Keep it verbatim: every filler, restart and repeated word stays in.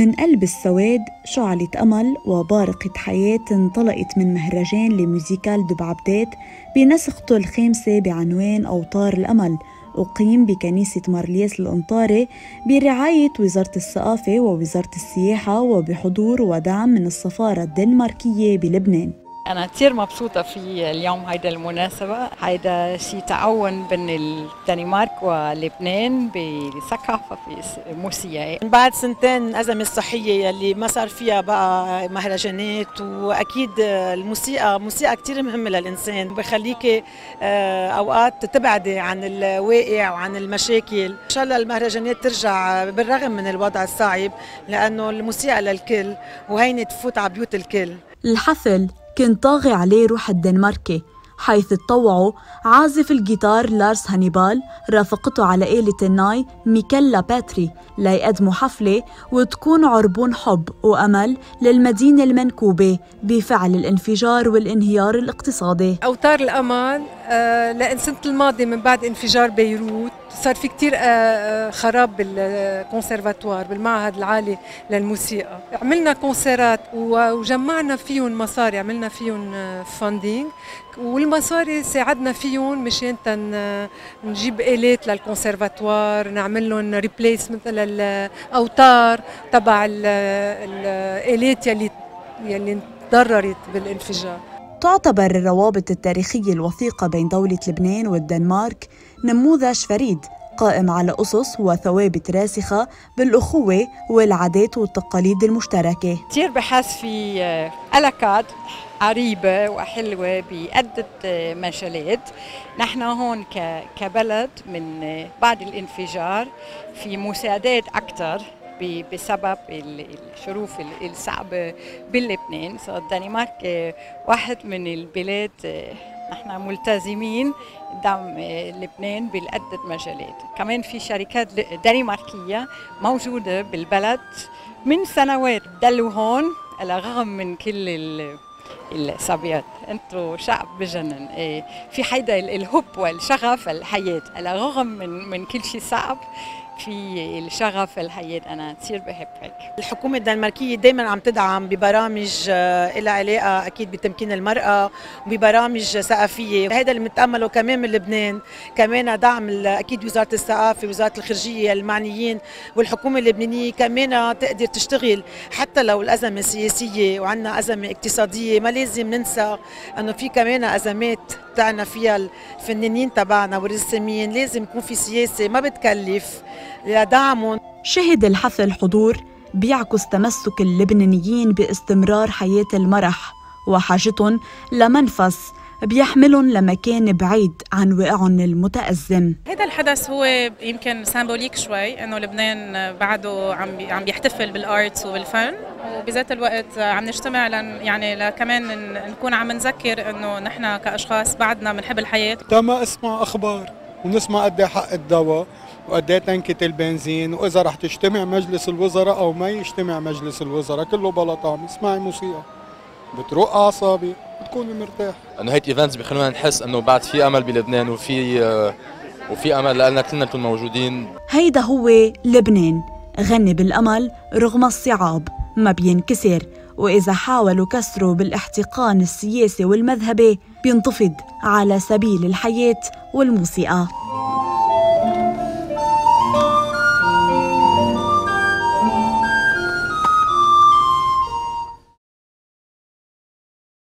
من قلب السواد شعلة أمل وبارقة حياة انطلقت من مهرجان لموزيكال دبعبدات بنسخته الخامسة بعنوان أوتار الأمل، أقيم بكنيسة مارليس الأنطاري برعاية وزارة الثقافة ووزارة السياحة وبحضور ودعم من السفارة الدنماركية بلبنان. أنا كثير مبسوطة في اليوم هيدا المناسبة، هيدا شيء تعاون بين الدنمارك ولبنان بثقافة في موسيقى. بعد سنتين الأزمة الصحية اللي ما صار فيها بقى مهرجانات، وأكيد الموسيقى موسيقى كثير مهمة للإنسان، بخليكي أوقات تبعدي عن الواقع وعن المشاكل. إن شاء الله المهرجانات ترجع بالرغم من الوضع الصعب، لأنه الموسيقى للكل وهيني تفوت على بيوت الكل. الحفل كان طاغي عليه روح الدنماركي، حيث تطوعوا عازف الجيتار لارس هانيبال رافقته على آلة الناي ميكيلا باتري ليقدموا حفلة وتكون عربون حب وأمل للمدينة المنكوبة بفعل الانفجار والانهيار الاقتصادي. أوتار الأمل آه لأن سنة الماضي من بعد انفجار بيروت صار في كتير آه خراب بالكونسرفاتوار بالمعهد العالي للموسيقى. عملنا كونسيرات وجمعنا فيهم مصاري، عملنا فيهم فاندينج، والمصاري ساعدنا فيهم مشان نجيب آلات للكونسرفاتوار، نعمل لهم ريبليسمنت للأوتار تبع الآلات يلي يلي تضررت بالانفجار. تعتبر الروابط التاريخية الوثيقة بين دولة لبنان والدنمارك نموذج فريد قائم على أسس وثوابت راسخة بالأخوة والعادات والتقاليد المشتركة. كثير بحس في علاقات قريبة وحلوة بعدة مجالات. نحن هون كبلد من بعد الانفجار في مساعدات أكثر بسبب الظروف الصعبة بلبنان. الدنمارك واحد من البلاد نحن ملتزمين دعم لبنان بالعدة مجالات. كمان في شركات دنماركية موجودة بالبلد من سنوات، ضلوا هون على الرغم من كل الصعوبات. انتو شعب بجنن، في حيدا الحب والشغف الحياة على الرغم من من كل شيء صعب، في الشغف الحياة. أنا كثير بحب هيك. الحكومة الدنماركية دايما عم تدعم ببرامج لها علاقة أكيد بتمكين المرأة وببرامج ثقافية، هذا اللي بنتأمله كمان من لبنان. كمان دعم أكيد وزارة الثقافة، وزارة الخارجية المعنيين، والحكومة اللبنانية كمان تقدر تشتغل حتى لو الأزمة سياسية وعندنا أزمة اقتصادية. ما لازم ننسى أنه في كمان أزمات تعنا فيها الفنانين تبعنا والرسامين، لازم يكون في سياسة ما بتكلف لدعمهم. شهد الحفل حضور بيعكس تمسك اللبنانيين باستمرار حياة المرح وحاجتهم لمنفس بيحملهم لمكان بعيد عن واقعهم المتأزم. هذا الحدث هو يمكن سامبوليك شوي، انه لبنان بعده عم عم بيحتفل بالارت وبالفن، وبذات الوقت عم نجتمع لن يعني كمان نكون عم نذكر انه نحن كاشخاص بعدنا بنحب الحياه. تما اسمع اخبار ونسمع قد ايه حق الدواء وقد ايه تنكة البنزين، واذا رح تجتمع مجلس الوزراء او ما يجتمع مجلس الوزراء كله بلا طعم. اسمعي موسيقى بتروق اعصابي بتكوني مرتاح. انه هيك ايفنتس بخلونا نحس انه بعد في امل بلبنان، وفي وفي امل لنا كلنا نكون موجودين. هيدا هو لبنان، غني بالامل رغم الصعاب، ما بينكسر، واذا حاولوا كسره بالاحتقان السياسي والمذهبي بينتفض على سبيل الحياة والموسيقى.